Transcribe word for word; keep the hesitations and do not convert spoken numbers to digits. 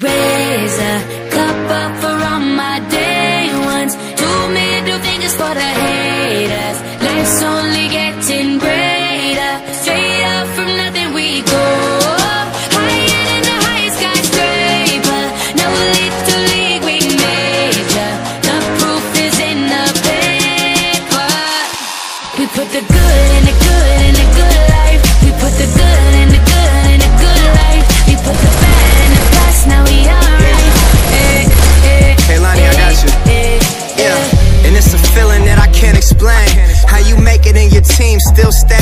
Raise a cup up for all my day ones. Two middle fingers for the haters. Life's only getting greater. Straight up from nothing we go. Higher than the highest skyscraper. No little league we major. The proof is in the paper. We put the good in the good in the good life. We put the good in the good in the good life. We put the bad in the past, now we alright. Hey, hey, hey Lonnie, I got you. Yeah, and it's a feeling that I can't explain. How you make it and your team still stay